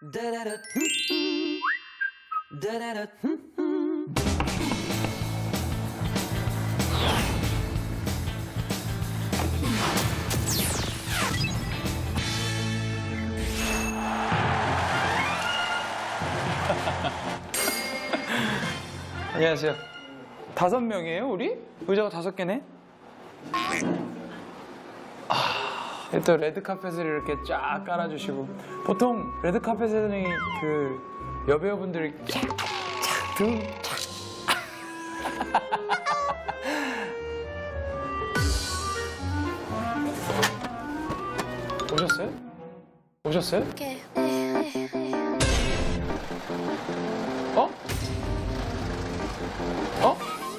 안녕하세요. 5명이에요, 우리? 의자가 5개네? 또 레드카펫을 이렇게 쫙 깔아주시고. 보통 레드카펫에는 그 여배우분들이 착 오셨어요? 오셨어요? 어? 어?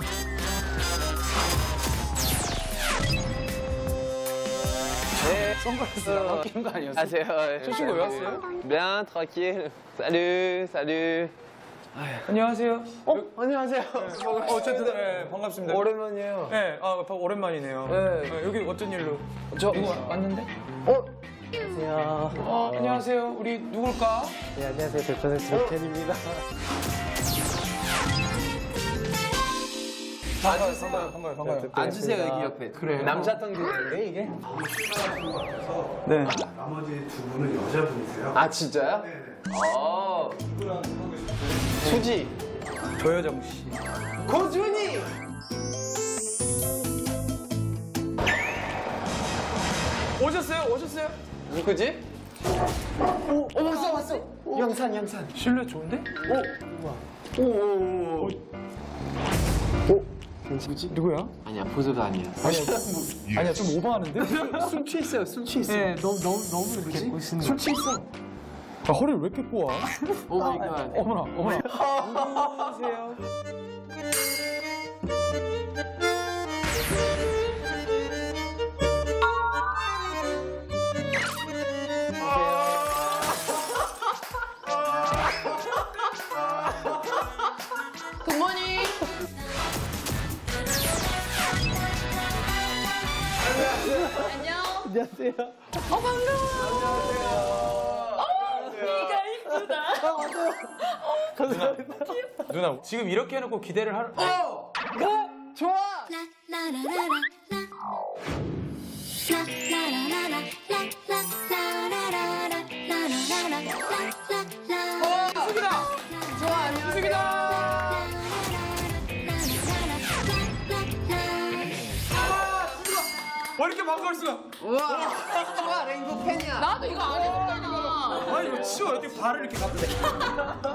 제 선글라스 나만 끼는 거 아니었어? 안녕하세요. 저 친구 왜 왔어요? Bien, tranquille. Salut, salut. 안녕하세요. 안녕하세요. 어쨌든 네, 반갑습니다. 오랜만이에요. 네, 오랜만이네요. 네. 여기 어쩐 일로? 누구 왔는데? 안녕하세요. 안녕하세요. 우리 누굴까? 네, 안녕하세요. 대표는 켄입니다. 반가워요. 앉으세요, 여기 옆에. 그래요? 남자탕 집인데, 이게? 네. 나머지 두 분은 여자분이세요? 아, 진짜요? 네네. 아. 수지. 조여정 씨. 고준이! 오셨어요? 누구지? 왔어. 영산. 실루엣 좋은데? 누구지? 누구야? 아니야, 보조가 아니야. 아니야, 좀 오버하는데? 술 취했어요, 술 취했어. 네, 너무 이렇게 멋있는 술 취했어. 허리를 왜 이렇게 꼬아? 오 마이 갓. 어머나. 안녕하세요. 굿모닝. 안녕. 안녕하세요. 네가 이쁘다. 누나, 지금 이렇게 해놓고 기대를 하는. 좋아! 좋아, 안녕하세요. 왜 이렇게 반가울 수가? 우와! 좋아, 레인보우 팬이야. 나도 이거 안 해줬잖아. 아니, 이거 치워. 어떻게 발을 이렇게 갖다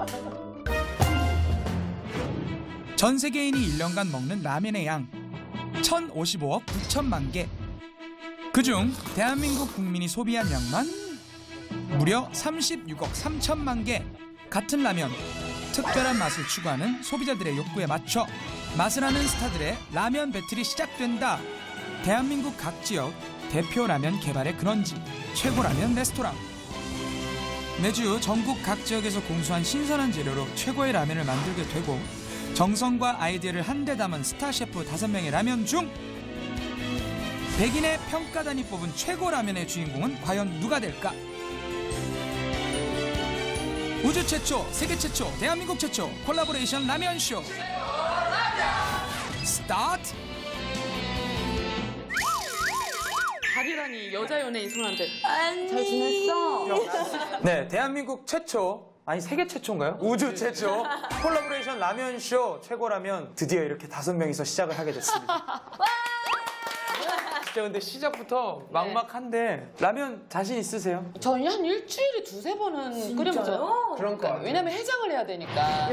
전 세계인이 1년간 먹는 라면의 양 1,055억 9천만 개. 그중 대한민국 국민이 소비한 양만 무려 36억 3천만 개. 같은 라면, 특별한 맛을 추구하는 소비자들의 욕구에 맞춰 맛을 아는 스타들의 라면 배틀이 시작된다. 대한민국 각 지역 대표 라면 개발의 근원지 최고라면 레스토랑. 매주 전국 각 지역에서 공수한 신선한 재료로 최고의 라면을 만들게 되고, 정성과 아이디어를 한데 담은 스타 셰프 5명의 라면 중 100인의 평가단이 뽑은 최고 라면의 주인공은 과연 누가 될까? 우주 최초, 세계 최초, 대한민국 최초 콜라보레이션 라면쇼 스타트! 달이라니 여자 연예인 손한테. 잘 지냈어? 네, 대한민국 최초, 아니 세계 최초인가요? 우주 최초 콜라보레이션 라면쇼 최고라면 드디어 이렇게 5명이서 시작을 하게 됐습니다. 진짜 근데 시작부터 막막한데 라면 자신 있으세요? 저희 한 일주일에 2-3번은 끓여보죠. 그런 거. 왜냐면 해장을 해야 되니까.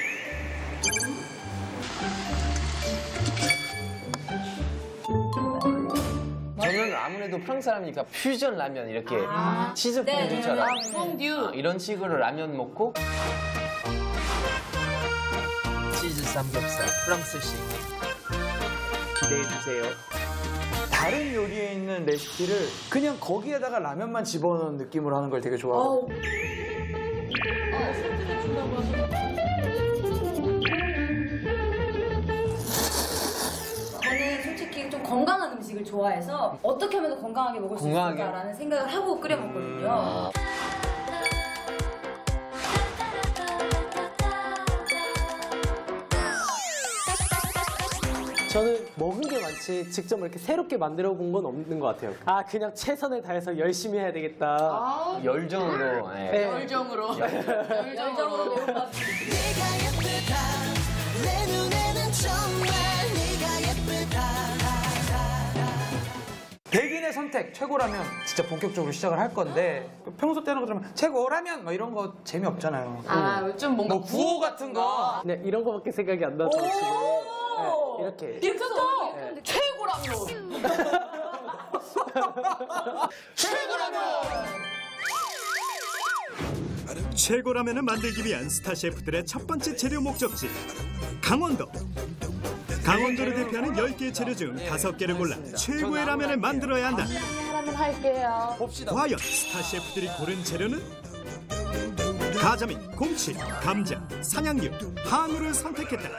저는 아무래도 프랑스 사람이니까 퓨전 라면 이렇게 치즈 퐁듀처럼 퐁듀. 이런 식으로 라면 먹고 치즈 삼겹살 프랑스식 기대해주세요. 다른 요리에 있는 레시피를 그냥 거기에다가 라면만 집어넣은 느낌으로 하는 걸 되게 좋아하고. 저는 솔직히 좀 건강한 음식을 좋아해서 어떻게 하면 더 건강하게 먹을 수 건강하게? 있을까라는 생각을 하고 끓여 먹거든요. 저는 먹은 게 많지 직접 이렇게 새롭게 만들어 본 건 없는 것 같아요. 아 그냥 최선을 다해서 열심히 해야 되겠다. 열정으로. 예. 네. 열정으로. 열정으로 매운맛. 네가 예쁘다 내 눈에는 정말 네가 예쁘다. 백인의 선택 최고라면 진짜 본격적으로 시작을 할 건데 평소 때는 그러면 최고라면 뭐 이런 거 재미없잖아요. 좀 뭔가 뭐 구호 같은 거. 네 이런 거밖에 생각이 안 나서 지금 네, 이렇게. 괜찮다. 네. 최고라면. 최고라면을 만들기 위한 스타 셰프들의 첫 번째 재료 목적지 강원도. 강원도를 대표하는 10개의 재료 중 5개를 골라 최고의 라면을 만들어야 한다. 라면 할게요. 봅시다. 과연 스타 셰프들이 고른 재료는? 가자미, 곰치, 감자, 산양류, 한우를 선택했다.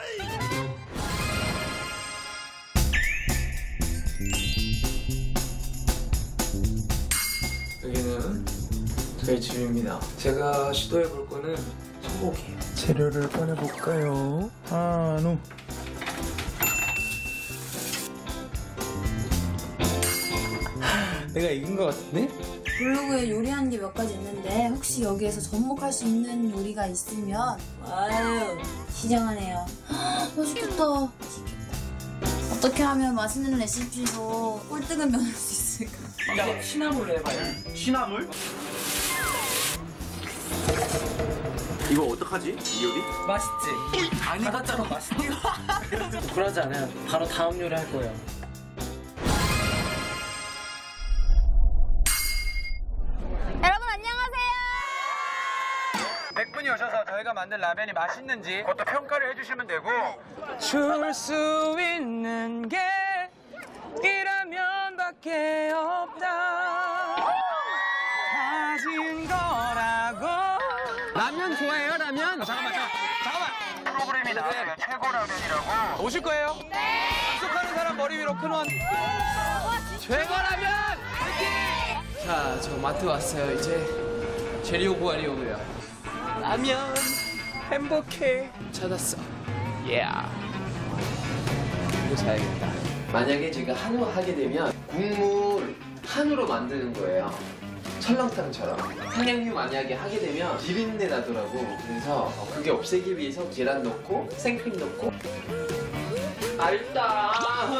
여기는 저희 집입니다. 제가 시도해 볼 거는 소고기예요. 재료를 꺼내 볼까요? 한우. 내가 이긴 것 같은데? 블로그에 요리하는 게 몇 가지 있는데 혹시 여기에서 접목할 수 있는 요리가 있으면 아유 시장하네요. 맛있겠다. 어떻게 하면 맛있는 레시피로 꼴등을 면할 수 있을까? 시나물로 해봐요. 시나물? 이거 어떡하지? 이 요리? 맛있지? 아니 같잖아 맛있지? 그러지 않아요. 바로 다음 요리 할 거예요. 여러분 안녕하세요. 100분이 오셔서 저희가 만든 라면이 맛있는지 그것도 평가를 해주시면 되고 줄 수 있는 게 이 라면밖에 없다 가진 거라고. 라면 좋아해요, 라면? 잠깐만 프로그램이 나왔어요. 최고 라면이라고. 오실 거예요? 네. 약속하는 사람 머리 위로 큰원. 최고 라면! 화이팅! 자, 저 마트 왔어요. 이제 재료 구하려고요. 라면 행복해. 찾았어. 이거 사야겠다. 만약에 제가 한우 하게 되면 국물 한우로 만드는 거예요. 설렁탕처럼. 산양류 만약에 하게 되면 비린내 나더라고. 그래서 그게 없애기 위해서 계란 넣고 생크림 넣고 알다.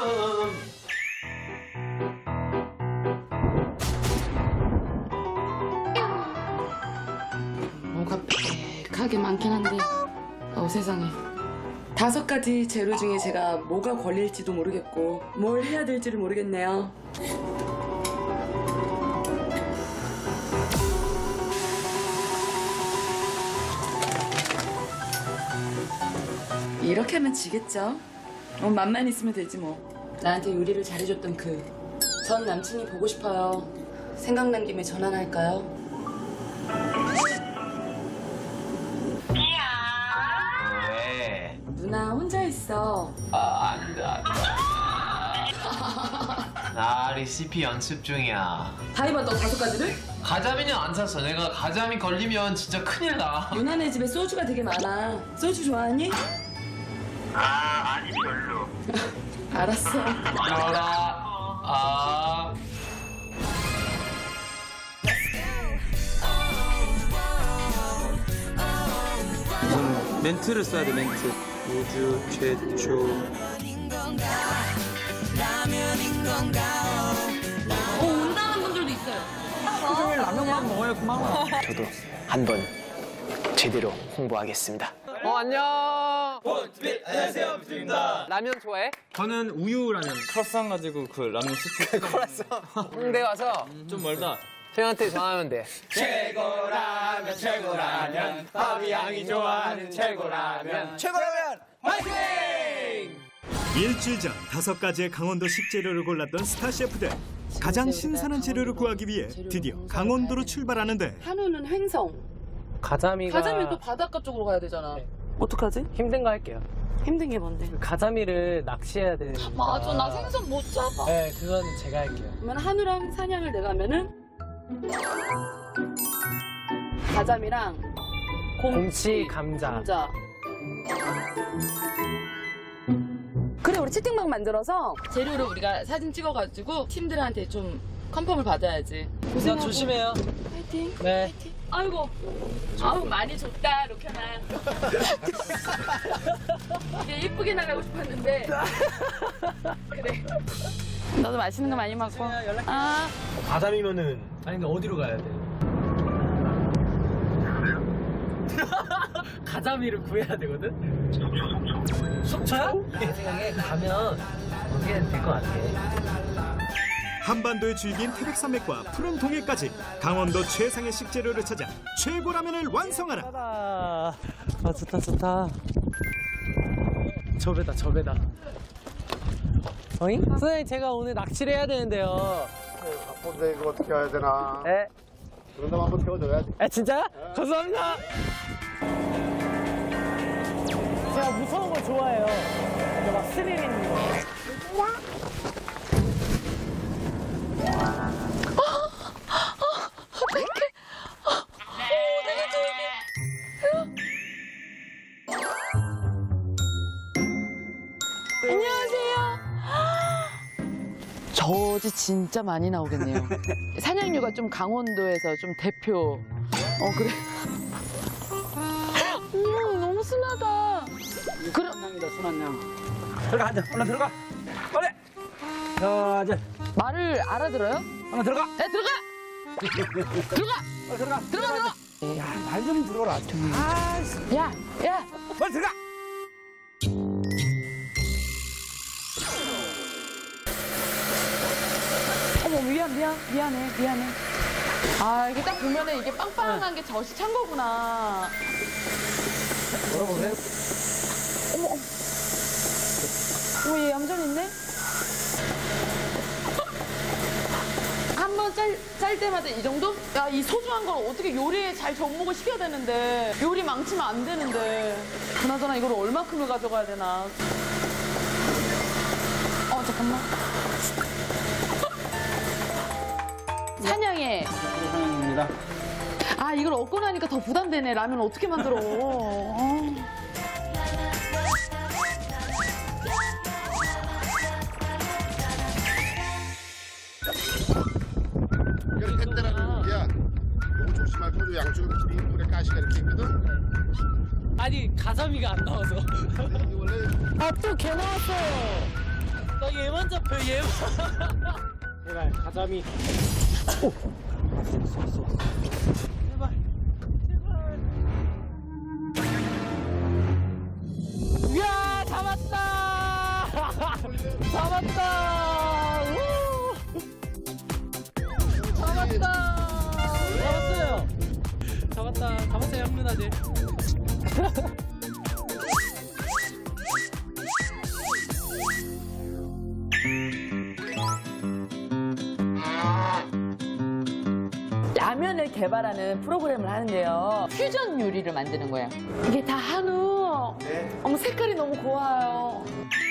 뭐가 빽하게 많긴 한데 세상에 5가지 재료 중에 제가 뭐가 걸릴지도 모르겠고 뭘 해야 될지를 모르겠네요. 이렇게 하면 지겠죠? 맘만 있으면 되지 뭐. 나한테 요리를 잘해줬던 그 전 남친이 보고 싶어요. 생각난 김에 전화할까요? 왜? 누나 혼자 있어. 안 돼. 나 레시피 연습 중이야. 다 해봤다고 5가지를? 가자미는 안 샀어. 내가 가자미 걸리면 진짜 큰일 나. 누나네 집에 소주가 되게 많아. 소주 좋아하니? 아니 별로. 알았어. 들어라. 멘트를 써야 돼, 멘트. 우주 최초. 온다는 분들도 있어요. 하루 종일 라면만 먹어야 그만. 저도 한번 제대로 홍보하겠습니다. 안녕. 안녕하세요, 비트입니다. 라면 좋아해? 저는 우유 라면. 크로상 가지고 그 라면 스프. 홍대 와서 좀 멀다. 형한테 전화하면 돼. 최고라면 최고라면 바비양이 좋아하는 최고라면 최고라면 화이팅! 일주일 전 5가지의 강원도 식재료를 골랐던 스타 셰프들. 가장 신선한 재료를 구하기 위해 드디어 강원도로 출발하는데 한우는 횡성. 가자미가 가자미는 또 바닷가 쪽으로 가야 되잖아. 어떡하지? 힘든 거 할게요. 힘든 게 뭔데? 가자미를 낚시해야 되는. 맞아, 나 생선 못 잡아. 네, 그건 제가 할게요. 그러면 한우랑 산양을 내가 하면은 가자미랑 곰치, 감자. 그래, 우리 우리 채팅방 만들어서 재료를 우리가 사진 찍어가지고 팀들한테 좀 컨펌을 받아야지. 고생하고. 조심해요. 파이팅. 네. 파이팅. 아이고. 아우 많이 줬다 로켓아. 이게 예쁘게 나가고 싶었는데. 그래. 너도 맛있는 거 많이 먹고. 아. 가자미면은 아니 근데 어디로 가야 돼? 가자미를 구해야 되거든? 속초야? 내 생각에 가면 거기에 될 것 같아. 한반도의 줄기인 태백산맥과 푸른 동해까지 강원도 최상의 식재료를 찾아 최고 라면을 완성하라. 아 좋다 좋다. 저배다. 어잉? 선생님 제가 오늘 낚시를 해야 되는데요. 바쁜데 이거 어떻게 해야 되나? 네. 그런다면 한번 태워줘야지. 아 진짜요? 감사합니다. 제가 무서운 걸 좋아해요. 이게 막 스릴 있는 거. 안녕하세요. 저지 진짜 많이 나오겠네요. 사냥류가 좀 강원도에서 좀 대표. 그래. 너무 순하다. 그럼 순한 양. 들어가 앉아. 얼른 들어가. 빨리. 자, 말을 알아들어요? 얼른 들어가. 네, 들어가. 들어가. 야, 말 좀 들어라. 야. 빨리 들어가. 어머 미안해. 아 이게 딱 보면은 이게 빵빵한 게 젖이 찬 거구나. 물어보세요. 어머 얘 얌전 있네. 한 번 짤 때마다 이 정도? 야 이 소중한 걸 어떻게 요리에 잘 접목을 시켜야 되는데 요리 망치면 안 되는데. 그나저나 이걸 얼마큼을 가져가야 되나. 잠깐만. 사냥해. 사냥입니다. 아 이걸 얻고 나니까 더 부담되네. 라면 어떻게 만들어. 이걸 햇대라는 거야. 너무 조심할 거고 양쪽에 물에 가시가 이렇게 있거든. 아니 가자미가 안 나와서. 원래 또 개 나왔어요. 나 얘만 잡혀 얘만. 제발 가자미. 오. 왔어. 제발. 이야 잡았다. 잡았다. 잡았어요 형누나들. 라면을 개발하는 프로그램을 하는데요. 퓨전 요리를 만드는 거예요. 이게 다 한우. 어머 색깔이 너무 고와요.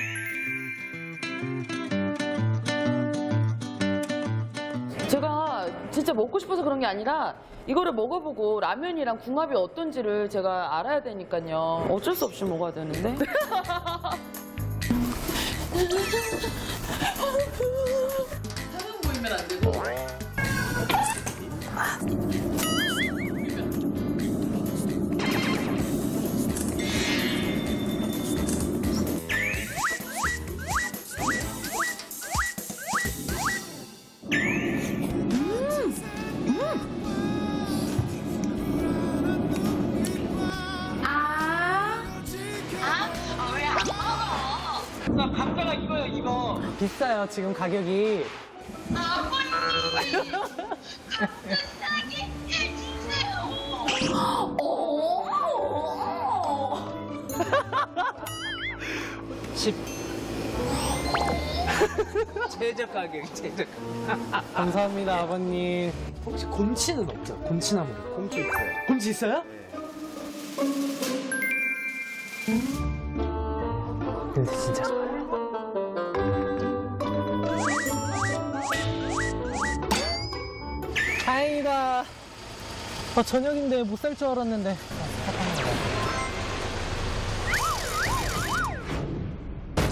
제가 진짜 먹고 싶어서 그런 게 아니라 이거를 먹어보고 라면이랑 궁합이 어떤지를 제가 알아야 되니까요. 어쩔 수 없이 먹어야 되는데. 사람 보이면 안 되고. 감자가 이거요 이거. 비싸요 지금 가격이. 최저 가격, 최저. 감사합니다 아버님. 혹시 곰치는 없죠? 곰치나물. 곰치 있어요. 곰치 있어요? 근데 진짜 좋아요. 다행이다. 저녁인데 못 살 줄 알았는데.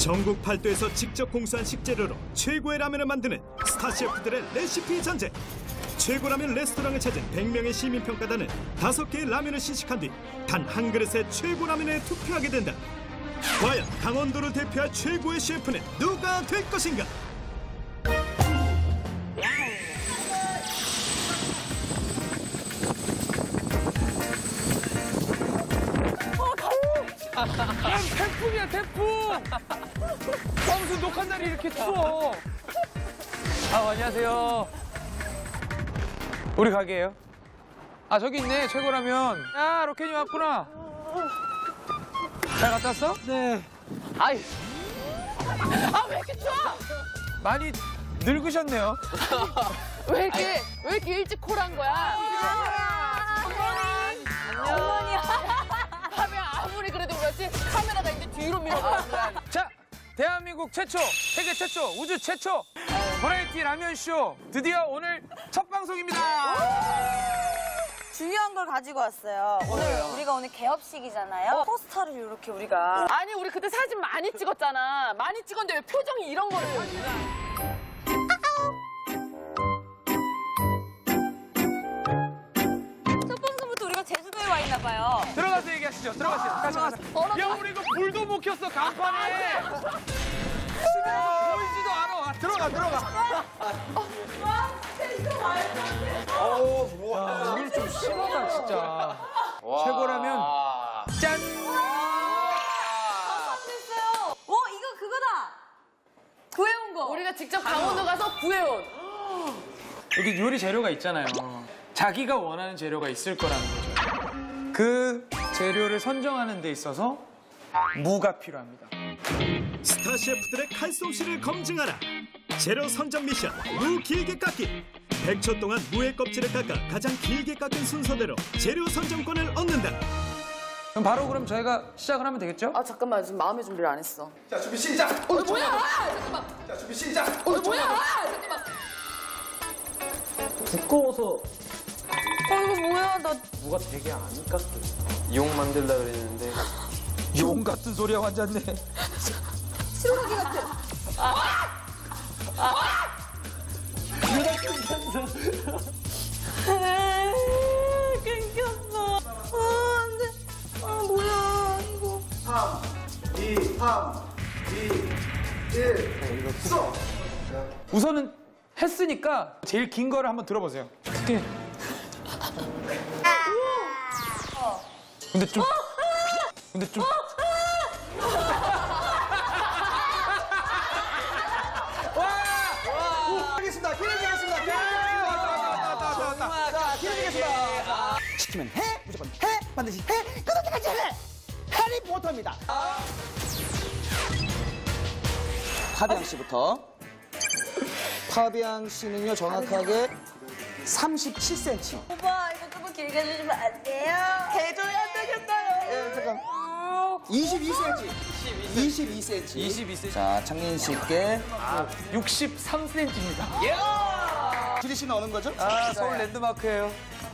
전국 팔도에서 직접 공수한 식재료로 최고의 라면을 만드는 스타 셰프들의 레시피 전쟁. 최고 라면 레스토랑을 찾은 100명의 시민평가단은 5개의 라면을 시식한 뒤 단 한 그릇의 최고 라면에 투표하게 된다. 과연 강원도를 대표할 최고의 셰프는 누가 될 것인가? 태풍이야 태풍. 무슨 녹한 날이 이렇게 추워. 안녕하세요. 우리 가게예요? 저기 있네 최고라면. 야 로켓이 왔구나. 잘 갔다 왔어? 네. 아이 왜 이렇게 추워? 많이 늙으셨네요. 왜 이렇게 일찍 콜한 거야? 어머니. 카메라 아무리 그래도 그렇지 카메라가 이제 뒤로 밀어가. 자, 대한민국 최초, 세계 최초, 우주 최초 버라이티 라면쇼 드디어 오늘 첫 방송입니다. 중요한 걸 가지고 왔어요. 우리가 오늘 개업식이잖아요. 포스터를 이렇게 우리가. 아니 우리 그때 사진 많이 찍었잖아. 많이 찍었는데 왜 표정이 이런 거를. 첫 방송부터 우리가 제주도에 와 있나 봐요. 들어가서 얘기하시죠. 들어가시죠. 가자. 야, 우리 이거 불도 못 켰어, 간판에. 집에서 보이지도 않아. 들어가. 와, 우리 좀 심하다, 진짜. 최고라면 짠! 이거 그거다. 구해온 거. 우리가 직접 강원도 가서 구해온. 여기 요리 재료가 있잖아요. 자기가 원하는 재료가 있을 거라는 거죠. 그 재료를 선정하는 데 있어서 무가 필요합니다. 스타 셰프들의 칼솜씨를 검증하라. 재료 선정 미션 무 길게 깎기. 100초 동안 무의 껍질을 깎아 가장 길게 깎은 순서대로 재료 선정권을 얻는다. 그럼 저희가 시작을 하면 되겠죠? 잠깐만 지금 마음의 준비를 안 했어. 자, 준비 시작! 뭐야? 잠깐만. 자, 준비 시작! 뭐야? 잠깐만. 두꺼워서 이거 뭐야? 나 무가 되게 안 깎여. 용 만들려고 그랬는데 용 같은 소리야, 완전네. 실오라기 같아. 끊겼어. 안 돼. 뭐야, 이거. 3, 2, 1, 쏙! 우선은 했으니까 제일 긴 거를 한번 들어보세요. 어떻게? 근데 좀. 시키면 해, 무조건 해, 반드시 해, 그렇게까지 해! 해리포터입니다. 파비앙 씨부터. 파비앙 씨는요, 정확하게 37cm. 오빠, 이거 조금 길게 해주시면 안 돼요? 개조이 안 되겠어요. 예, 잠깐. 22cm. 22cm. 22cm. 자, 창민 씨께 63cm입니다. 지리 씨는 어느 거죠? 서울 랜드마크예요.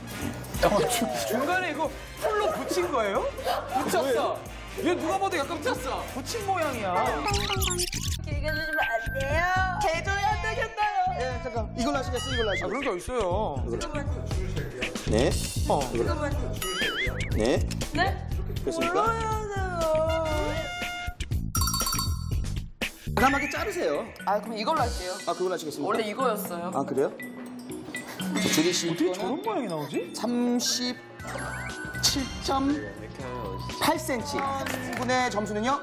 중간에 이거 풀로 붙인 거예요? 붙였어. 얘 누가 봐도 약간 붙였어. 붙인 모양이야. 길게 해주시면 안 돼요? 개조이 안 되겠어요. 예, 잠깐. 이걸로 하시겠어요? 이걸로 하시겠어요? 그런 게 어딨어요. 네. 잠깐만. 네. 네? 됐습니까? 과감하게 자르세요. 그럼 이걸로 할게요. 그걸로 하시겠습니까? 원래 이거였어요. 그래요? 주리 씨 어떻게 거는 저런 모양이 나오지? 37.8cm. 분의 점수는요?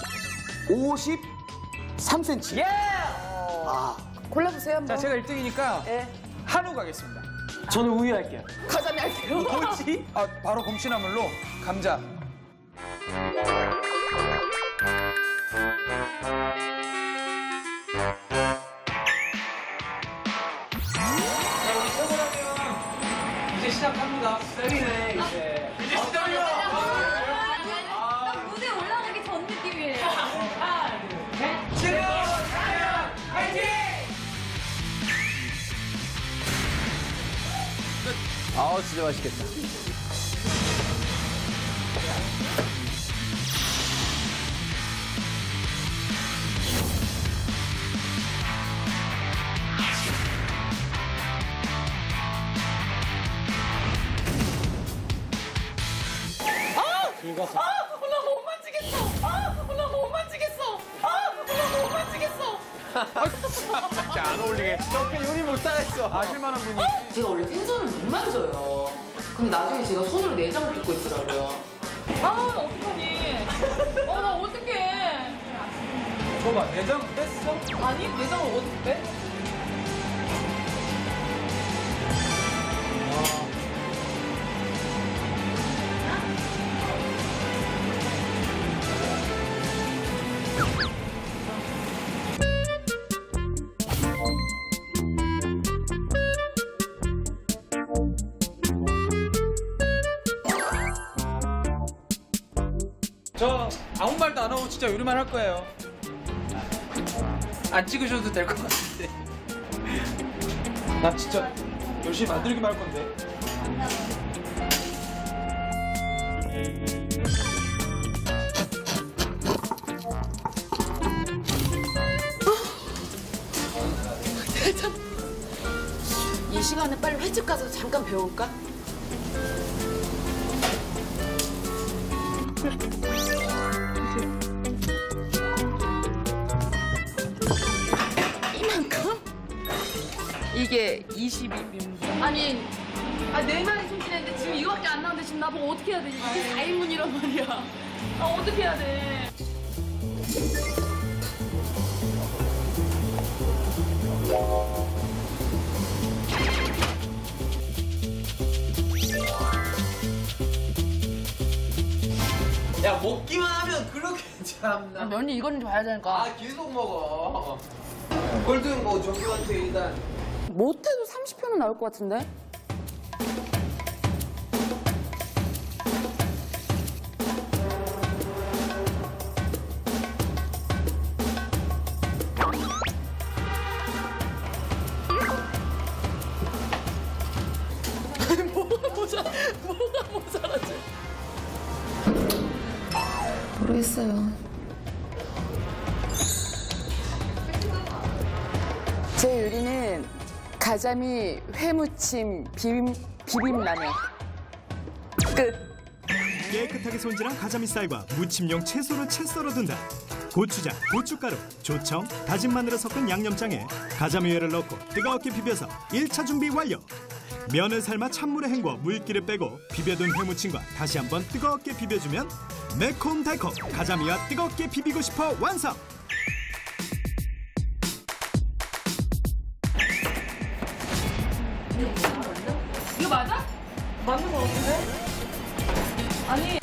53cm. 예! 골라보세요 한번. 자, 제가 1등이니까 네. 한우 가겠습니다. 저는 우유 할게요. 가자미 할게요. 뭐지? 바로 곰치나물로 감자. 이제 시작합니다. 떨리네, 이제. 이제 시작이야! 무대 올라가기 전 느낌이에요. 지금! 화이팅! 진짜 맛있겠다. 긁어서. 나 못 만지겠어. 나 못 만지겠어. 나 못 만지겠어. 진짜 안 어울리게. 저렇게 요리 못하겠어. 아실만한 분이. 제가 원래 생선을 못 만져요. 근데 나중에 제가 손으로 내장을 뜯고 있더라고요. 나 어떡하니? 나 어떡해. 줘봐, 내장 뺐어? 아니, 내장을 어떻게 빼? 저 아무 말도 안 하고 진짜 요리만 할 거예요. 안 찍으셔도 될 것 같은데. 나 진짜 열심히 만들기만 할 건데. 이 시간에 빨리 횟집 가서 잠깐 배울까? 이만큼? 이게 22인분. 아니, 내 말이 손질했는데 지금 이거밖에 안 나오는데 지금 나보고 어떻게 해야 되지? 이게 4인분이란 말이야. 어떻게 해야 돼? 야, 먹기만 하면 그렇게 참나. 면이 익었는지 봐야 되니까. 계속 먹어. 꼴등 뭐 저기한테 일단. 못해도 30편은 나올 것 같은데? 뭐가 모자라지? 모르겠어요. 제 요리는 가자미 회무침 비빔라면. 끝. 깨끗하게 손질한 가자미 쌀과 무침용 채소를 채 썰어둔다. 고추장, 고춧가루, 조청, 다진 마늘을 섞은 양념장에 가자미회를 넣고 뜨겁게 비벼서 1차 준비 완료. 면을 삶아 찬물에 헹궈 물기를 빼고 비벼둔 회무침과 다시 한번 뜨겁게 비벼주면 매콤달콤 가자미와 뜨겁게 비비고 싶어 완성! 이거 맞아? 맞는 거 같은데? 아니.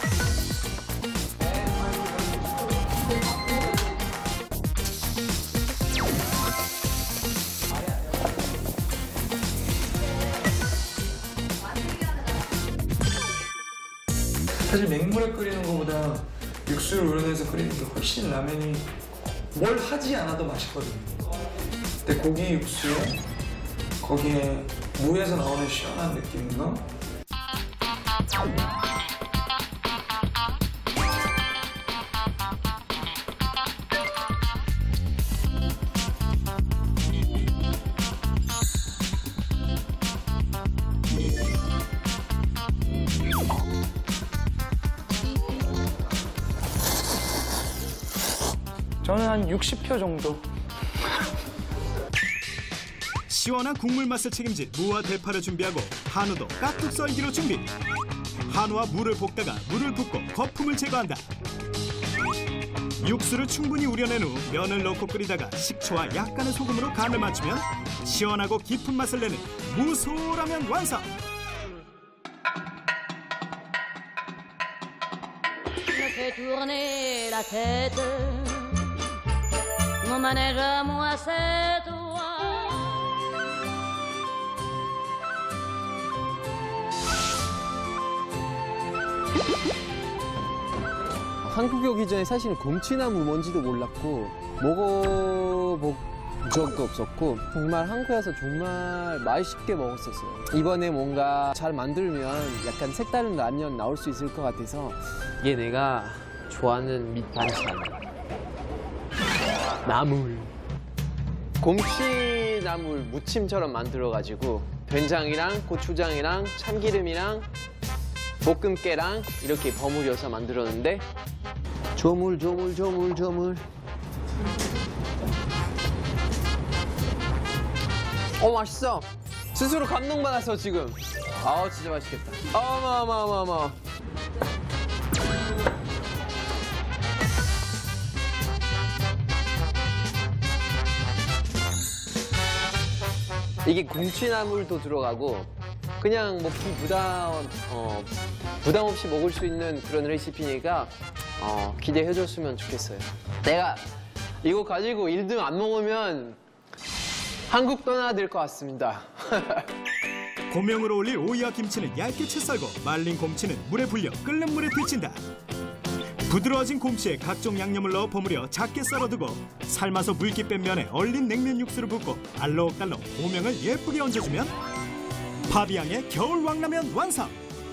사실 맹물에 끓이는 것보다 육수를 우려내서 끓이는 게 훨씬 라면이 뭘 하지 않아도 맛있거든요. 근데 고기 육수에 거기에 무에서 나오는 시원한 느낌과 저는 한 60표 정도. 시원한 국물 맛을 책임질 무와 대파를 준비하고 한우도 깍둑 썰기로 준비. 한우와 물을 볶다가 물을 붓고 거품을 제거한다. 육수를 충분히 우려낸 후 면을 넣고 끓이다가 식초와 약간의 소금으로 간을 맞추면 시원하고 깊은 맛을 내는 무소라면 완성! fais tourner la tête, mon manège à moi c'est toi. 한국에 오기 전에 사실은 곰치나무 뭔지도 몰랐고 먹어본 적도 없었고 정말 한국에 와서 정말 맛있게 먹었었어요. 이번에 뭔가 잘 만들면 약간 색다른 라면 나올 수 있을 것 같아서 이게 내가 좋아하는 밑반찬 나물 곰치 나물 무침처럼 만들어가지고 된장이랑 고추장이랑 참기름이랑 볶음깨랑 이렇게 버무려서 만들었는데 조물. 맛있어. 스스로 감동받았어 지금. 진짜 맛있겠다. 어마어마어마어마. 이게 곰취나물도 들어가고 그냥 뭐 부담 없이 먹을 수 있는 그런 레시피니까 기대해줬으면 좋겠어요. 내가 이거 가지고 1등 안 먹으면 한국 떠나야 될 것 같습니다. 고명으로 올릴 오이와 김치는 얇게 채 썰고 말린 곰치는 물에 불려 끓는 물에 데친다. 부드러워진 곰치에 각종 양념을 넣어 버무려 작게 썰어두고 삶아서 물기 뺀 면에 얼린 냉면 육수를 붓고 알록달록 고명을 예쁘게 얹어주면 파비앙의 겨울 왕라면 완성!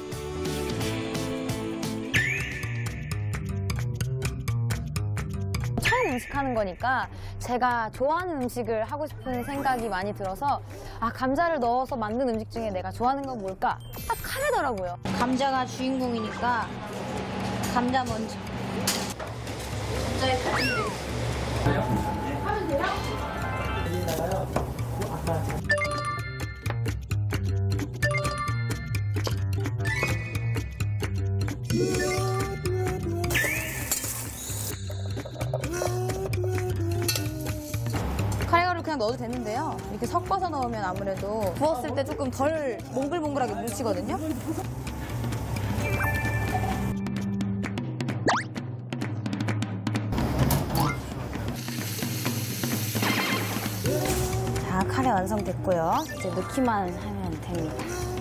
처음 음식하는 거니까 제가 좋아하는 음식을 하고 싶은 생각이 많이 들어서 감자를 넣어서 만든 음식 중에 내가 좋아하는 건 뭘까? 딱 카레더라고요. 감자가 주인공이니까 감자 먼저. 감자에 하면 돼요? 카레가루 그냥 넣어도 되는데요. 이렇게 섞어서 넣으면 아무래도 구웠을 때 조금 덜 몽글몽글하게 뭉치거든요. 자, 카레 완성됐고요. 이제 넣기만 하면 됩니다.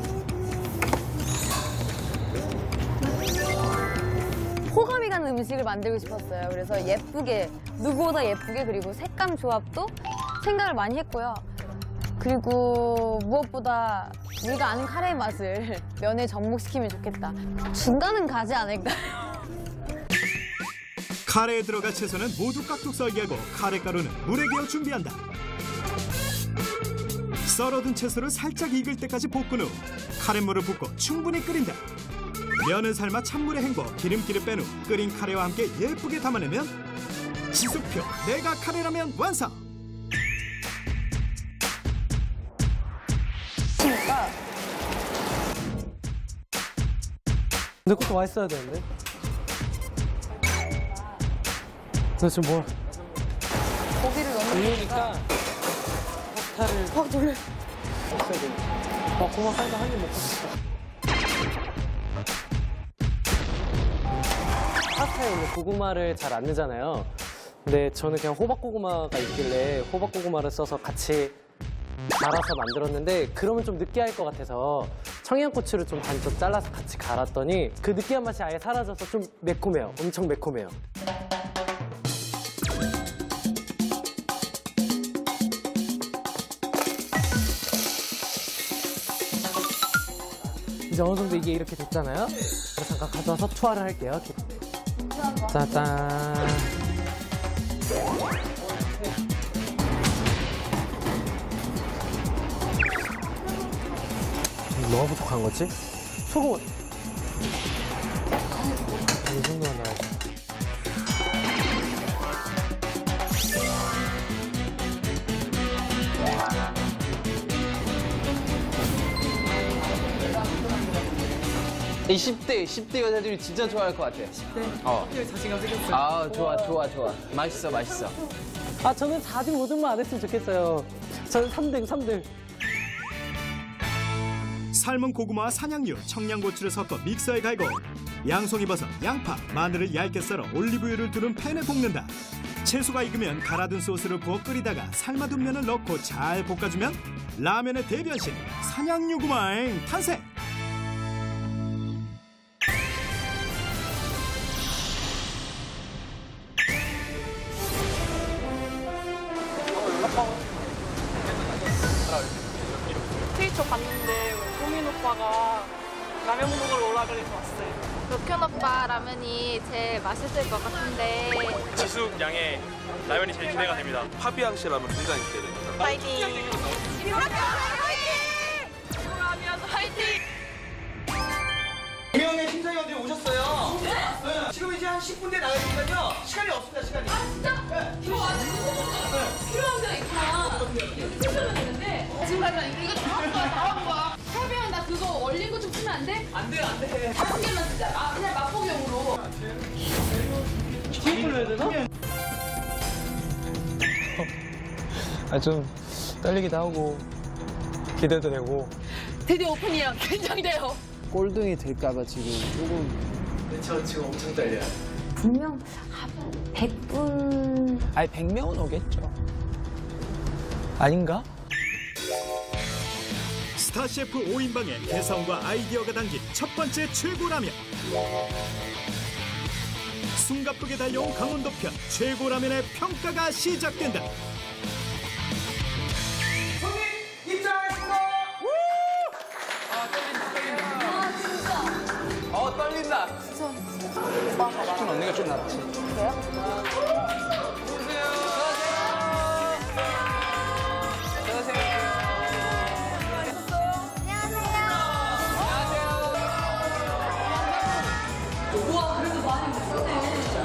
호감이 가는 음식을 만들고 싶었어요. 그래서 예쁘게, 누구보다 예쁘게, 그리고 색감 조합도 생각을 많이 했고요. 그리고 무엇보다 우리가 아는 카레의 맛을 면에 접목시키면 좋겠다. 중간은 가지 않을까요? 카레에 들어갈 채소는 모두 깍둑 썰기하고 카레가루는 물에 개어 준비한다. 썰어둔 채소를 살짝 익을 때까지 볶은 후 카레물을 붓고 충분히 끓인다. 면을 삶아 찬물에 헹궈 기름기를 뺀 후 끓인 카레와 함께 예쁘게 담아내면 지수표 내가 카레라면 완성! 근데 그것도 맛있어야 되는데? 너 지금 뭘? 고기를 넣는 거니까 파스타를 놀래. 했어야 돼. 고구마 살짝 한 입 먹고 싶다. 파스타에 원래 고구마를 잘 안 넣잖아요. 근데 저는 그냥 호박고구마가 있길래 호박고구마를 써서 같이 갈아서 만들었는데 그러면 좀 느끼할 것 같아서 청양고추를 좀 반쪽 잘라서 같이 갈았더니 그 느끼한 맛이 아예 사라져서 좀 매콤해요. 엄청 매콤해요. 이제 어느 정도 이게 이렇게 됐잖아요. 그래서 잠깐 가져와서 투하를 할게요. 짜잔. 뭐가 부족한 거지? 소금은 이 정도만 넣어야지. 이 10대 여자들이 진짜 좋아할 것 같아. 10대? 자신감 생겼어요. 좋아. 맛있어. 저는 4등, 5등만 안 했으면 좋겠어요. 저는 3등. 삶은 고구마와 산양류, 청양고추를 섞어 믹서에 갈고 양송이버섯, 양파, 마늘을 얇게 썰어 올리브유를 두른 팬에 볶는다. 채소가 익으면 갈아둔 소스를 부어 끓이다가 삶아둔 면을 넣고 잘 볶아주면 라면의 대변신 산양유구마잉 탄생! 트위터 봤는데 호민 오빠가 라면 먹으러 오라 그래서 왔어요. 록현 오빠 라면이 제일 맛있을 것 같은데 지숙 양의 라면이 제일 기대가 됩니다. 파비앙 씨 라면 굉장히 기대됩니다. 파이팅! 라면 화이팅! 대형의 심사위원들이 오셨어요. 네? 지금 이제 한 10분 뒤에 나가니까요. 시간이 없습니다, 시간이. 아 진짜? 이거 완전 필요한 데가 있구나. 이렇게 쓰면 되는데 지금 가면 이거 다 한 거야, 다 한 거야. 설비야 나 그거 얼린 거 좀 쓰면 안 돼? 안 돼요, 안 돼. 5개만 쓰자. 아 그냥 맛보기용으로. 뒤에 걸려야 되나? 좀 떨리기도 하고 기대도 되고. 드디어 오픈이야. 긴장돼요. 꼴등이 될까봐 지금 조금. 저 지금 엄청 떨려요. 분명 100분. 아니 100명은 오겠죠. 아닌가? 스타셰프 5인방의 개성과 아이디어가 담긴 첫 번째 최고 라면. 숨가쁘게 달려온 강원도 편 최고 라면의 평가가 시작된다. 입장하겠습니다. 떨린다. 좀 언니가 좀 낫지. 우와 그래도 많이 먹었네.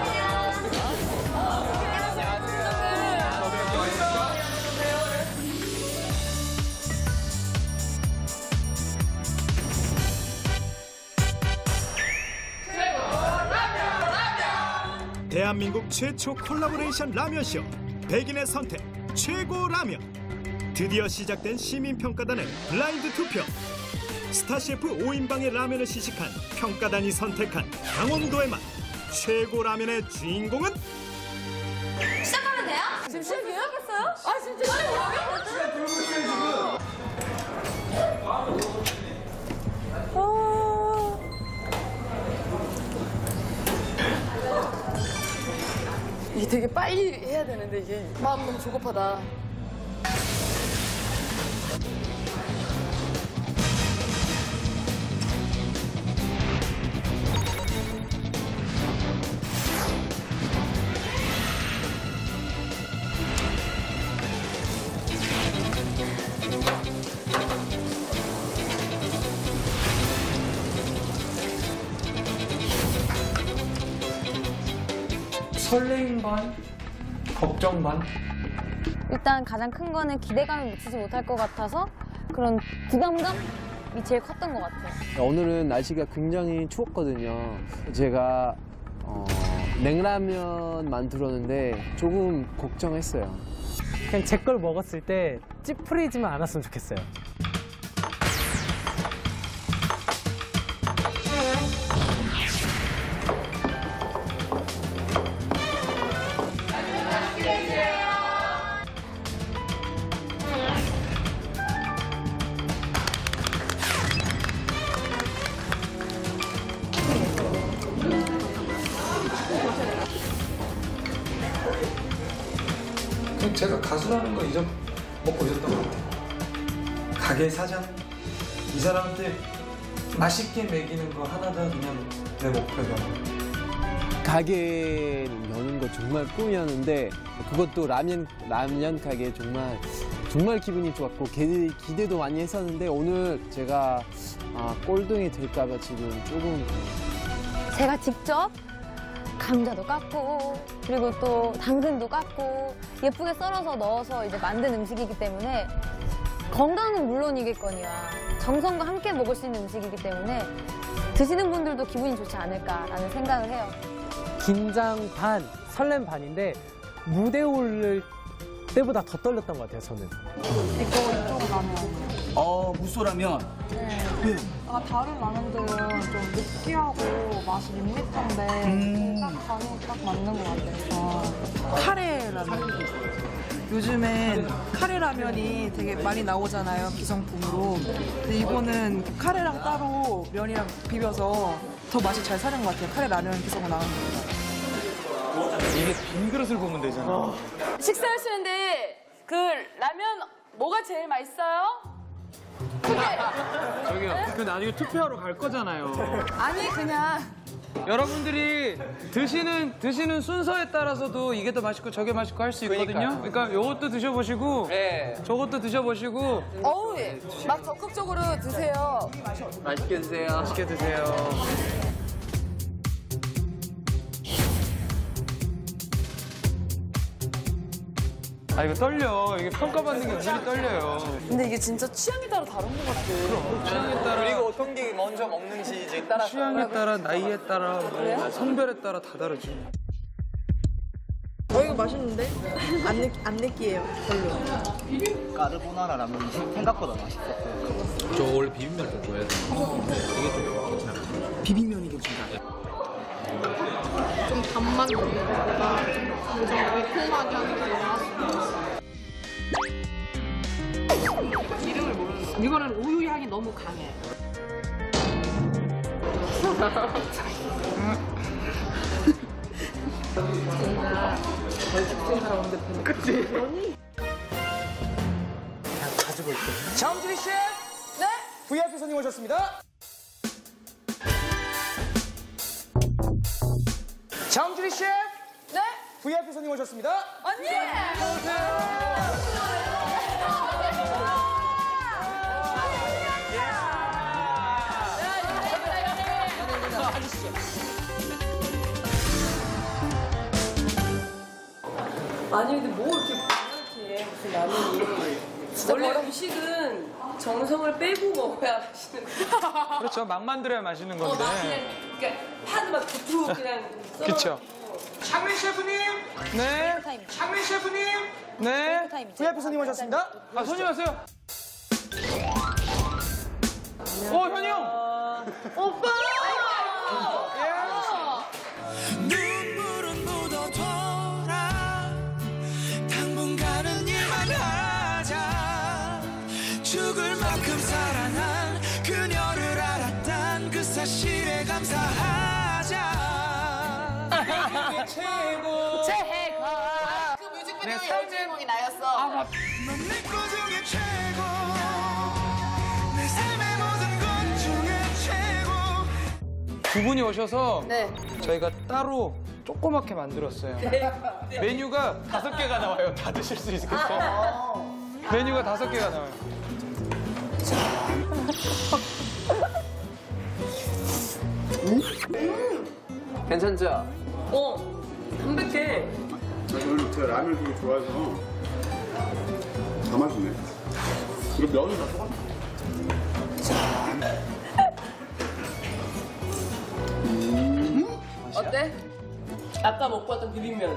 대한민국 최초 콜라보레이션 라면쇼 백인의 선택 최고 라면. 드디어 시작된 시민평가단의 블라인드 투표. 스타셰프 5인방의 라면을 시식한 평가단이 선택한 강원도의 맛 최고 라면의 주인공은? 시작하면 돼요? 지금 시작했어요? 아 진짜 시작해요? 시간 돌고 있어요, 지금. 이게 되게 빨리 해야 되는데 이게 마음 너무 조급하다. 설레임 반, 걱정 반. 일단 가장 큰 거는 기대감을 미치지 못할 것 같아서 그런 부담감이 제일 컸던 것 같아요. 오늘은 날씨가 굉장히 추웠거든요. 제가 냉라면 만들었는데 조금 걱정했어요. 그냥 제 걸 먹었을 때 찌푸리지만 않았으면 좋겠어요. 제가 가수라는 거 잊어먹고 있었던 것 같아요. 가게 사장, 이 사람한테 맛있게 먹이는 거 하나가 그냥 내 목표다. 가게를 여는 거 정말 꿈이었는데 그것도 라면 가게 정말 기분이 좋았고 기대도 많이 했었는데 오늘 제가 꼴등이 될까봐 지금 조금. 제가 직접 감자도 깎고 그리고 또 당근도 깎고 예쁘게 썰어서 넣어서 이제 만든 음식이기 때문에 건강은 물론이겠거니와 정성과 함께 먹을 수 있는 음식이기 때문에 드시는 분들도 기분이 좋지 않을까라는 생각을 해요. 긴장 반, 설렘 반인데 무대 오를 때보다 더 떨렸던 것 같아요, 저는. 이쪽 라면. 무쏘라면. 네. 왜요? 다른 라면들은 좀 느끼하고 맛이 밋밋한데 딱 간이 딱 맞는 것 같아요. 카레 라면. 요즘엔 카레 라면이 되게 많이 나오잖아요, 기성품으로. 근데 이거는 카레랑 따로 면이랑 비벼서 더 맛이 잘 사는 것 같아요. 카레 라면 기성으로 나오는 거. 이게 빈 그릇을 보면 되잖아. 식사하시는데 그 라면 뭐가 제일 맛있어요? 저기요, 그 나중에 투표하러 갈 거잖아요. 아니 그냥 여러분들이 드시는 순서에 따라서도 이게 더 맛있고 저게 맛있고 할 수 있거든요. 그러니까 요것도 드셔보시고 저것도 드셔보시고 어우, 막 적극적으로 드세요. 맛있게 드세요. 맛있게 드세요. 아 이거 떨려. 이게 평가받는 게 은근히 떨려요. 근데 이게 진짜 취향에 따라 다른 것 같아. 취향에 따라 그리고 어떤 게 먼저 먹는지 이제 따라 취향에 따라 나이에 따라 뭐 성별에 따라 다 다르지. 이거 맛있는데? 안 느끼해요, 별로. 까르보나라 라면 생각보다 맛있었어요. 저 원래 비빔면 좀 좋아해서 이게 좀 괜찮아요. 비빔면이 괜찮다. 좀 단맛 있는 거보다 좀 매콤하게 하는 게 나았어. 이름을 모르는 거. 이거는 우유 향이 너무 강해. 그치? 그냥 가지고 있게. 장주리 씨! 네? VIP 손님 오셨습니다. 장주리 씨! 네? VIP 손님 오셨습니다. 언니! 아니 근데 뭐 이렇게 이렇게 무슨 라면이 진짜 원래 음식은 정성을 빼고 먹어야 맛있는 거야. 그렇죠. 막 만들어야 맛있는 건데. 막 그냥 그러니까 파도 막 두툼 그냥 썰어. 그쵸. 장민 셰프님! 네. 장민 셰프님! 네. VIP 손님 오셨습니다. 아 손님 왔어요. 현이 형. 오빠! 눈물은 묻어둬라 당분간은 일만 하자 죽을 만큼 사랑한 그녀를 알았단 그 사실에 감사하자 최고! 최고! 그 뮤직비디오의 주인공이 나였어. 넌 내 거 중에 최고 내 삶의 모든 것 중에 최고 두 분이 오셔서 네. 저희가 따로 조그맣게 만들었어요. 메뉴가 5개가 나와요. 다 드실 수 있겠어요? 메뉴가 5개가 나와요. 괜찮죠? 담백해. 저는 제가 라면 되게 좋아해서 다 맛있네. 그리고 면이 다 똑같아. 어때? 아까 먹고 왔던 비빔면.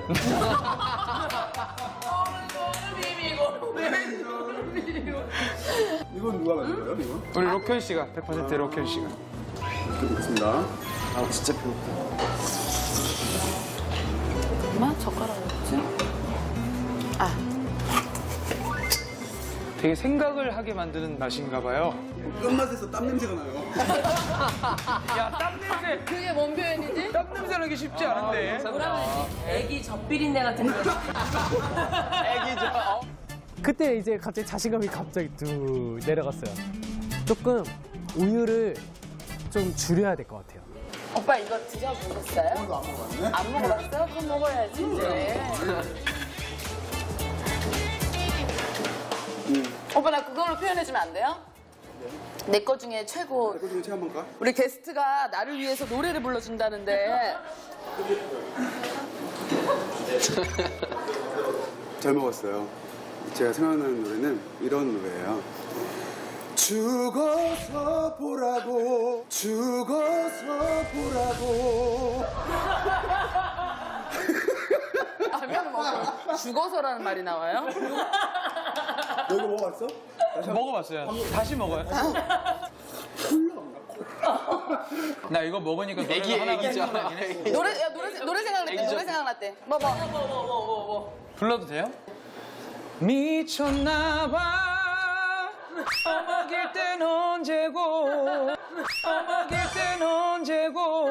이건 누가 만든 거예요, 이거? 우리 로켄 씨가 100% 로켄 씨가. 이렇게 먹겠습니다. 아 진짜 배고파. 엄마 젓가락 없지? 아. 되게 생각을 하게 만드는 맛인가 봐요. 끝맛에서 땀 냄새가 나요. 야, 땀 냄새. 그게 뭔 표현이지? 땀 냄새 나기 쉽지 않은데. 뭐라 그러지? 애기 젖비린내 같은 거. 애기죠. 그때 이제 갑자기 자신감이 갑자기 뚝 내려갔어요. 조금 우유를 좀 줄여야 될 것 같아요. 오빠 이거 드셔보셨어요? 안 먹었네? 안 먹어봤어요? 그럼 먹어야지 이제. 오빠 나 그걸로 표현해주면 안 돼요? 내 거 중에 최고. 내 거 중에 최고 한번 가? 우리 게스트가 나를 위해서 노래를 불러준다는데. 잘 먹었어요. 제가 생각나는 노래는 이런 노래예요. 죽어서 보라고 죽어서 보라고 하면 뭐 죽어서라는 말이 나와요? 너 이거 먹어봤어? 먹어봤어요. 다시 먹어요. 나 이거 먹으니까 노래가 하나가 생각나긴 해. 노래 생각났대. 노래 생각났대. 뭐. 불러도 돼요? 미쳤나봐. 어먹일 땐 언제고 어먹일 땐 언제고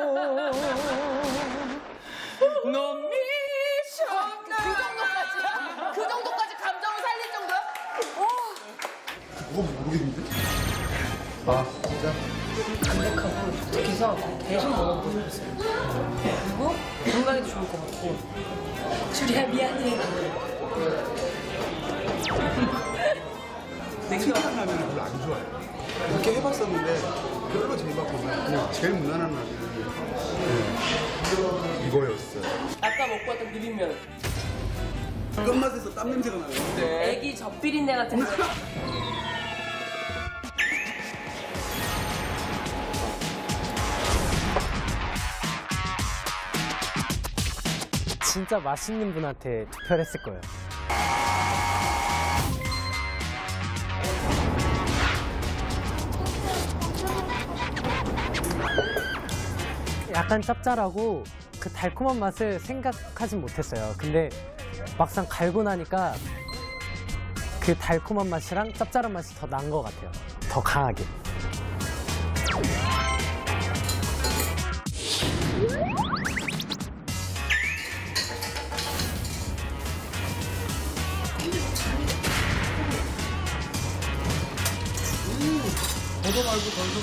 너 미쳤나 그 정도까지 감정을 살릴 정도야? 그거 모르겠는데? 아 진짜? 담백하고 독특해서 계속 먹어보고 싶었어요. 그리고 건강에도 좋을 것 같고. 주리야 미안해. 생각한 라면을 별로 안 좋아해요. 이렇게 해봤었는데 별로 재미없고 그냥 제일 무난한 라면이 이거였어요. 아까 먹고 왔던 비빔면. 끝맛에서 땀 냄새가 나요. 애기 젖비린내 같은 거. 진짜 맛있는 분한테 투표를 했을 거예요. 약간 짭짤하고 그 달콤한 맛을 생각하진 못했어요. 근데 막상 갈고 나니까 그 달콤한 맛이랑 짭짤한 맛이 더 난 것 같아요. 더 강하게. 더도 말고 덜도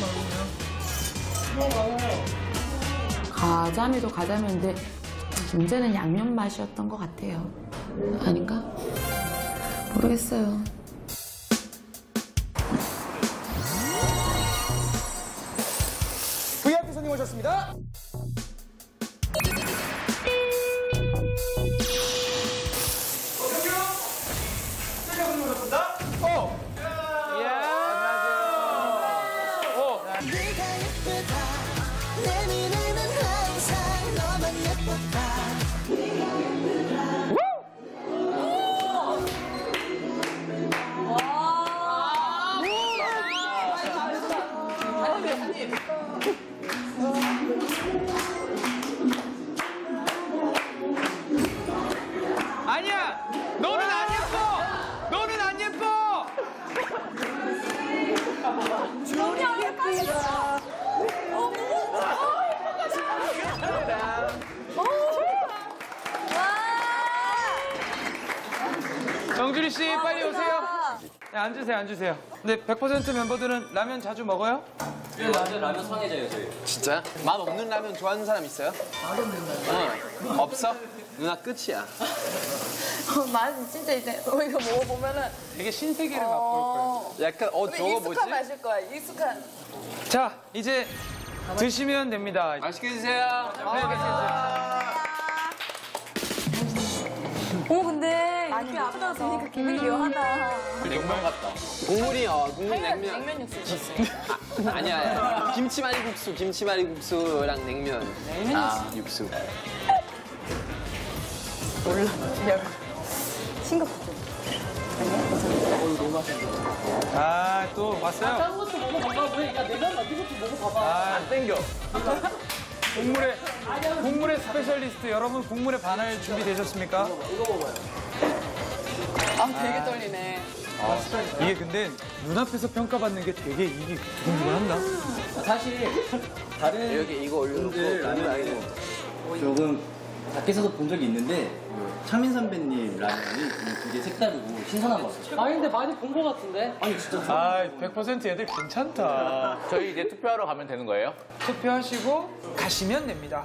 말고 그냥. 가자미도 가자미인데 문제는 양념 맛이었던 것 같아요. 아닌가? 모르겠어요. VIP 손님 오셨습니다. 아니야! 너는 안 예뻐! 너는 안 예뻐! 조용히 하게 빠졌어. 정주리 씨 빨리 오세요. 네, 앉으세요, 앉으세요. 근데 100% 멤버들은 라면 자주 먹어요? 라면 성애자예요, 저희. 진짜? 맛 없는 라면 좋아하는 사람 있어요? 없어? 누나 끝이야. 맛은 진짜 이제 이거 먹어보면은 되게 신세계를 맛볼 거예요. 약간 저거 뭐지? 익숙한 맛일 거야. 익숙한. 자, 이제 드시면 됩니다. 맛있게 드세요. 근데 이렇게 앞서 보니까 기분이 묘하다. 냉면 같다. 국물이 국물 냉면. 냉면 육수 있었어요. 아니야. 김치말이국수랑 냉면. 육수. 몰라. 싱겁죠. 너무 맛있네. 아, 또 왔어요? 다른 것도 먹어봐봐. 왜? 야, 내가 만든 것도 먹어봐봐. 아, 안 땡겨. 국물의 스페셜리스트 여러분 국물의 반할 준비되셨습니까? 이거 먹어요. 되게 떨리네. 이게 근데 눈앞에서 평가받는 게 되게 이게 두근두근한다. 사실 다른 여기 이거 올려놓고 분들 라면을 조금 밖에서도 본 적이 있는데 창민 선배님 라면이 되게 색다르고 신선한 것 같아요. 아니, 근데 많이 본 것 같은데? 아니 진짜 아, 100% 애들 괜찮다. 저희 이제 투표하러 가면 되는 거예요? 투표하시고 가시면 됩니다.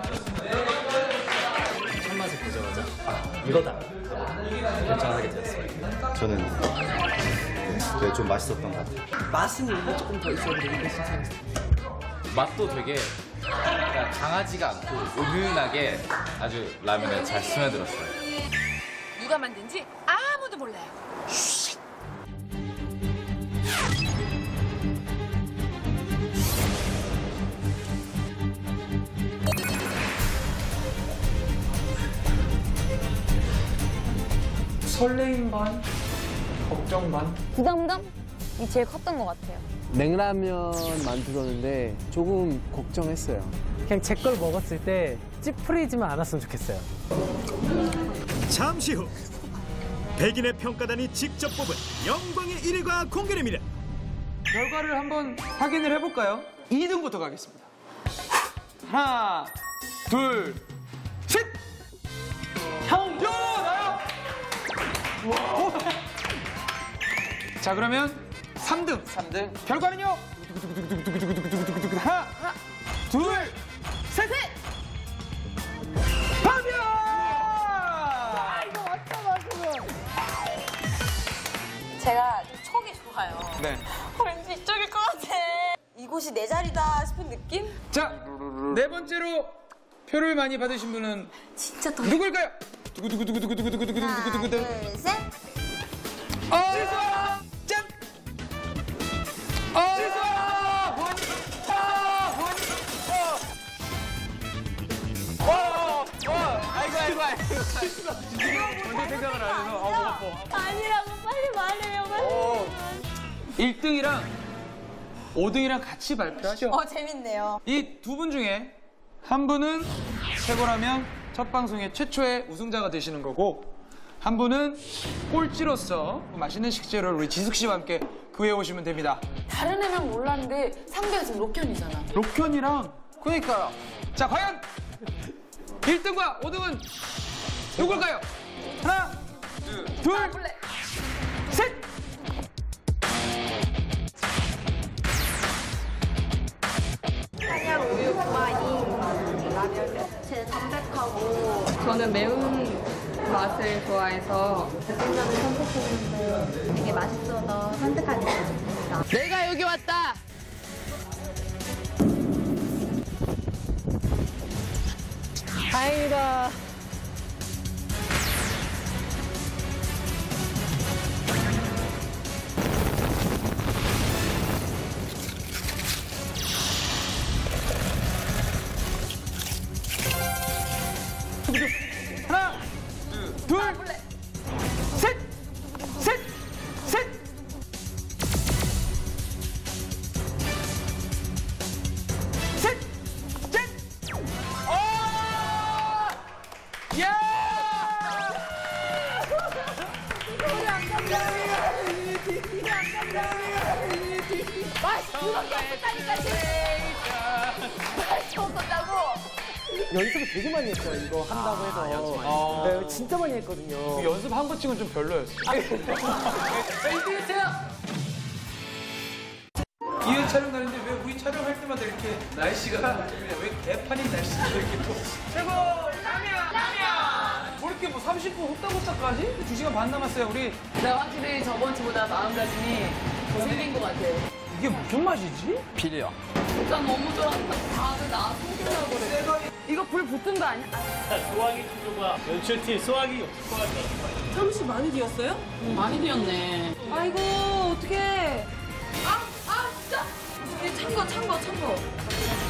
첫 맛을 보자마자 이거다 결정하게 되었어요. 저는 되게 좀 맛있었던 것 같아요. 맛은 원래 조금 더 있어야 되는데, 진짜. 맛도 되게 강하지가 않고 은은하게 아주 라면에 잘 스며들었어요. 누가 만든지 아무도 몰라요. 설레임 반, 걱정 반. 부담감이 제일 컸던 것 같아요. 냉라면 만들었는데 조금 걱정했어요. 그냥 제 걸 먹었을 때 찌푸리지만 않았으면 좋겠어요. 잠시 후 백인의 평가단이 직접 뽑은 영광의 1위가 공개됩니다. 결과를 한번 확인을 해볼까요? 2등부터 가겠습니다. 하나, 둘, 셋! 형! 요! 나요! 자, 그러면 3등. 3등. 결과는요? 두구두구두구두구두구두구두구두구두구 하나, 둘, 셋! 파비앙! 이거 맞잖아, 그거. 제가 좀 촉이 좋아요. 네. 왠지 이쪽일 것 같아. 이곳이 내 자리다 싶은 느낌? 자, 네 번째로 표를 많이 받으신 분은 진짜 누굴까요? 두구두구두구두구두구두구두구두구두구 둘, 셋. 짠! 아이고. 언제 생각을 안 해서 아니라고 빨리 말해요, 빨리. 1등이랑 5등이랑 같이 발표하죠. 재밌네요. 이 두 분 중에 한 분은 최고라면 첫 방송의 최초의 우승자가 되시는 거고 한 분은 꼴찌로서 맛있는 식재료를 우리 지숙 씨와 함께 구해 오시면 됩니다. 다른 애는 몰랐는데 상대가 지금 록현이잖아. 록현이랑 그러니까요. 자, 과연 1등과 5등은 누굴까요? 하나, 둘, 셋! 한약 우유 구마인 라면. 제일 담백하고 저는 매운 맛을 좋아해서 볶음라면 선택했는데 되게 맛있어서 선택하게 됐습니다. 내가 여기 왔다. 다행이다. 하나, 둘, 셋! 셋! 셋! 셋! 셋! 야! 우리 안 간다. 우리 안 간다. 맛이 그렇게 없었다니까, 맛이 없었다고. 연습을 되게 많이 했어요. 이거 한다고 해서. 네, 진짜 많이 했거든요. 연습한 것 치고는 좀 별로였어. 이회 촬영 날인데 왜 우리 촬영할 때마다 이렇게 날씨가 왜 개판인 날씨가 이렇게 또 최고 라면! 뭐 이렇게 뭐 30분 후딱후딱까지? 2시간 반 남았어요 우리. 나 확실히 저번 주보다 마음가짐이 더 생긴 것 같아. 이게 무슨 맛이지? 필요. 진짜 너무 좋았다. 다들 나 속이려고 그래. 이거 불 붙은 거 아니야? 소화기 친구가 연출팀 소화기 없을 것 같아. 창우 씨 많이 뒤었어요? 많이 되었네. 아이고, 어떡해. 진짜. 찬 거.